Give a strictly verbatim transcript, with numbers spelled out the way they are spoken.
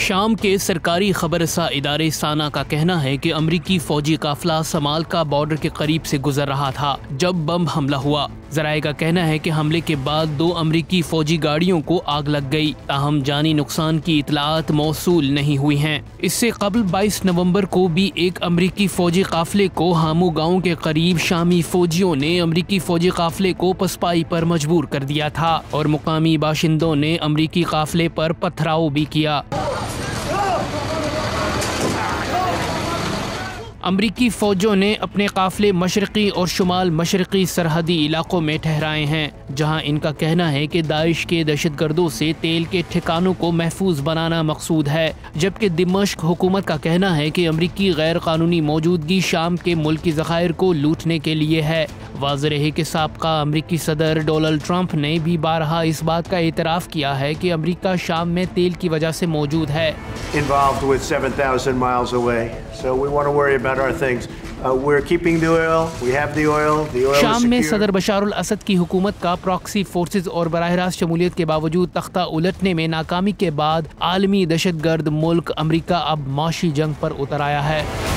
शाम के सरकारी खबरसा इदारे साना का कहना है कि अमरीकी फौजी काफिला समाल का बॉर्डर के करीब से गुजर रहा था जब बम हमला हुआ। जराये का कहना है कि हमले के बाद दो अमरीकी फौजी गाड़ियों को आग लग गई, ताहम जानी नुकसान की इतलात मौसूल नहीं हुई हैं। इससे कबल बाईस नवंबर को भी एक अमरीकी फौजी काफिले को हामू गांव के करीब शामी फौजियों ने अमरीकी फौजी काफिले को पसपाई पर मजबूर कर दिया था और मुकामी बाशिंदों ने अमरीकी काफिले पर पथराव भी किया। अमरीकी फ़ौजों ने अपने काफ़िले मशरक़ी और शुमाल मशरक़ी सरहदी इलाकों में ठहराए हैं, जहां इनका कहना है कि दाइश के दहशतगर्दों से तेल के ठिकानों को महफूज बनाना मकसूद है, जबकि दिमश्क हुकूमत का कहना है कि अमरीकी गैर कानूनी मौजूदगी शाम के मुल्की ज़खायर को लूटने के लिए है। वाज़ेह रहे कि साबका अमरीकी सदर डोनाल्ड ट्रंप ने भी बारहा इस बात का एतराफ़ किया है कि अमरीका शाम में तेल की वजह से मौजूद है। शाम में सदर बशारुल असद की हुकूमत का प्रॉक्सी फोर्सेज और बराह रास्त शमूलियत के बावजूद तख्ता उलटने में नाकामी के बाद आलमी दहशतगर्द मुल्क अमरीका अब माशी जंग पर उतर आया है।